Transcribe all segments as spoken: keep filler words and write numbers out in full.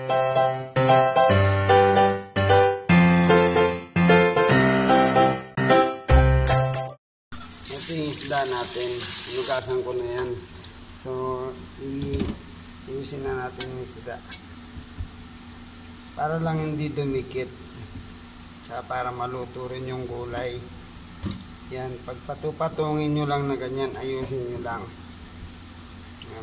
Ito yung isda natin. Inugasan ko na yan. So, i-iusin na natin yung isda. Para lang hindi dumikit. Saka para maluto rin yung gulay. Yan. Pagpatupatungin nyo lang na ganyan, ayusin nyo lang. Yan.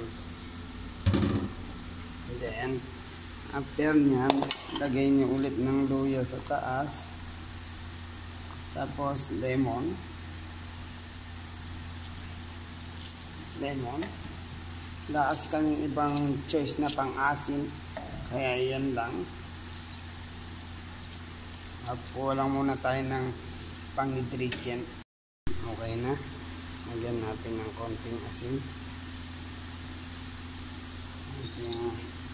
And then, after nyan, lagay nyo ulit ng luya sa taas. Tapos, lemon. Lemon. Lakas kami ibang choice na pang-asin. Kaya yan lang. At kulang muna tayo ng pang-ingredient. Okay na. Lagyan natin ng konting asin. Konting,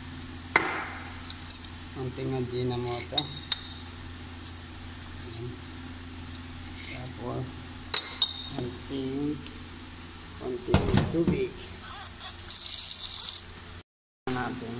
konting Ajinomoto. Tapos, konting konting tubig. Natin.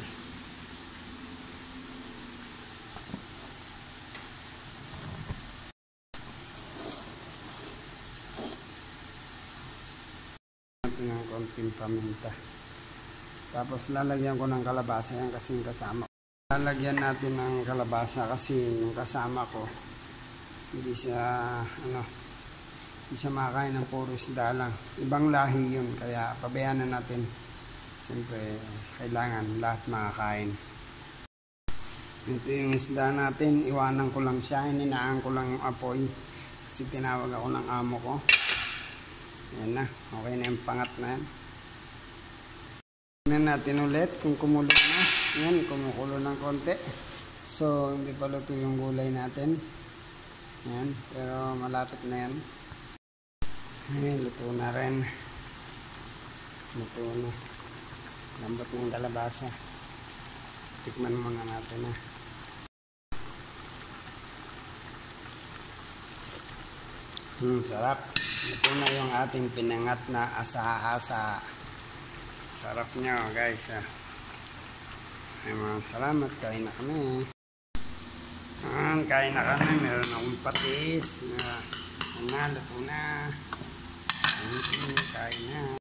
Ng konting paminta. Tapos lalagyan ko ng kalabasa yan kasi yung kasama. Lalagyan natin ng kalabasa kasi yung kasama ko hindi siya ano hindi siya makain ng puro isda lang. Ibang lahi yun kaya pabayaan na natin. Siyempre kailangan lahat makakain. Ito yung isda natin. Iwanan ko lang siya. Hininaan ko lang yung apoy kasi tinawag ako ng amo ko. Yan na. Okay na yung pangat na yan. Tignan natin ulit kung kumulo na. Yan. Kumukulo ng konti. So, hindi pa luto yung gulay natin. Yan. Pero malapit na yan. Ayan. Luto na rin. Luto na. Lambot na yung kalabasa. Tikman muna natin na. Hmm, sarap. Ito na yung ating pinangat na asa-asa. Sarap nyo guys. Ah. Ay mga salamat. Kain na kami. Ah, kain na kami. Meron akong patis. Ah, na, luto na. Kain na.